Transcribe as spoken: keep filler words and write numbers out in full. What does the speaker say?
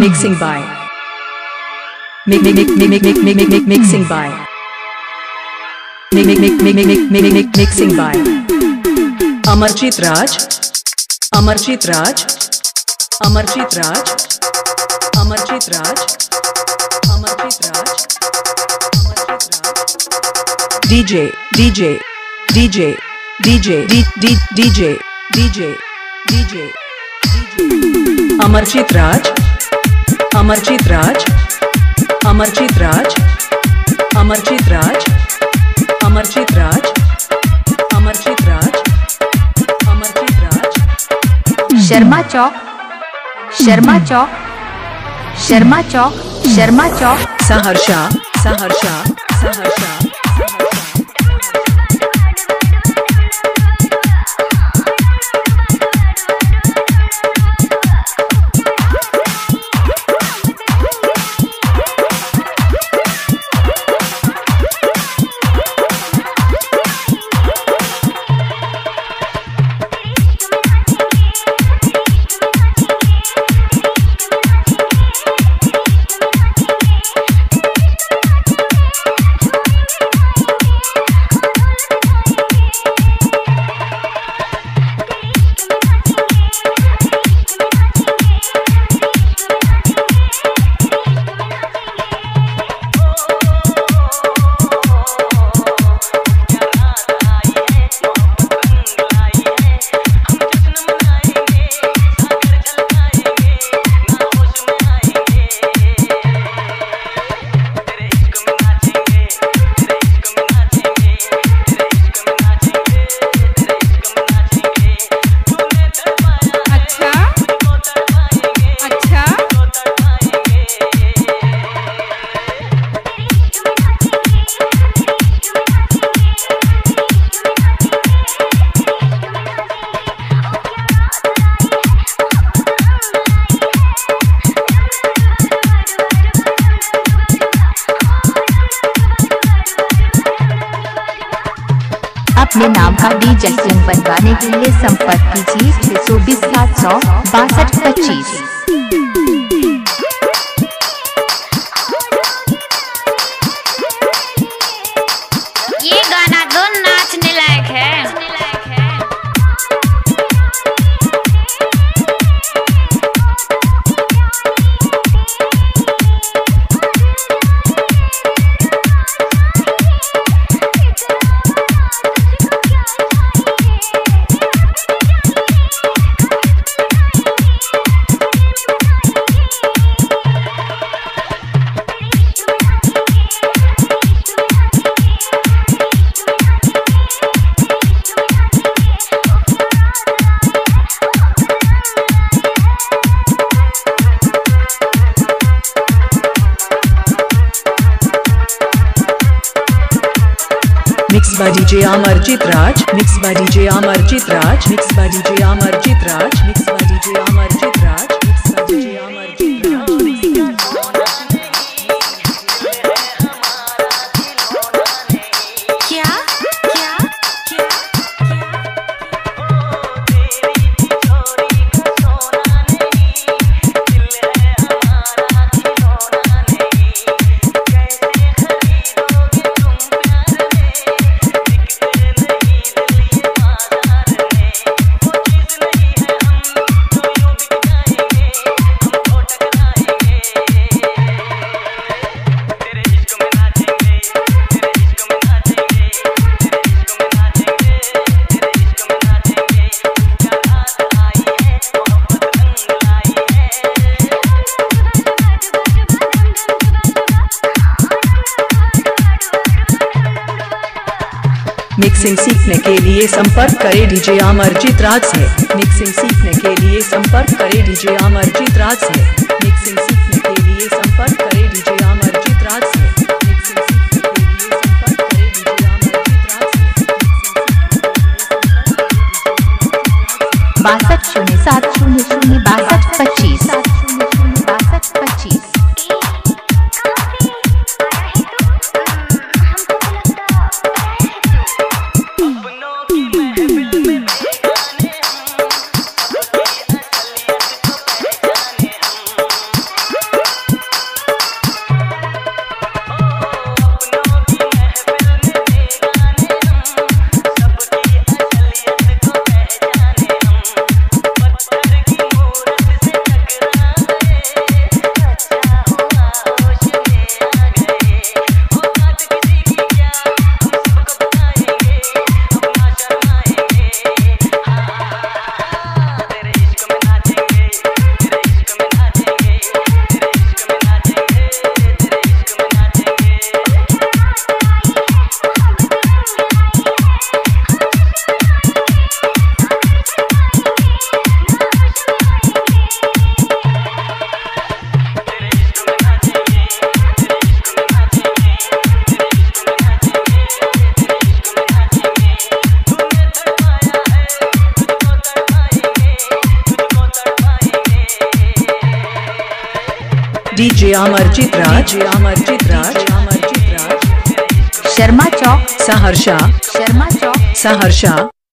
Mixing by Mix mix mix mix mix mix mix mixing by Mix mix mix mix mix mix mix mixing by Amarjit Raj Amarjit Raj Amarjit Raj Amarjit Raj Amarjit Raj Amarjit Raj DJ DJ DJ DJ DJ DJ DJ DJ Amarjit Raj Amarjit Raj Amarjit Raj Amarjit Raj Amarjit Raj Amarjit Raj Amarjit Raj Sharma Chowk Sharma Chowk Sharma Chowk Sharma Chowk Saharsha Saharsha Saharsha अपने नाम का DJ बनवाने के लिए संपर्क कीजिए छह सौ बीस सात सौ बासठ पच्चीस। ये गाना तो नाचने लायक है। Mixed by D J Amarjit Raj, mixed by D J Amarjit Raj, mixed by D J Amarjit Raj, mixed by D J Amarjit Raj, mixed by D J Amarjit Raj. क्या क्या क्या मिक्सिंग सीखने के लिए संपर्क करें DJ Amarjeet राज से। Mixing सीखने के लिए संपर्क करें डीजे अमरजीत राज से। मिक्सिंग सीखने के लिए संपर्क करें डीजे अमरजीत राज से। मिक्सिंग सीखने के लिए संपर्क करें डीजे अमरजीत राज से। बासठ शून्य सात शून्य शून्य बासठ पच्चीस बासठ पच्चीस। डीजे अमरजीत राज अमरजीत राज अमरजीत राज शर्मा चौक सहरसा शर्मा चौक सहरसा।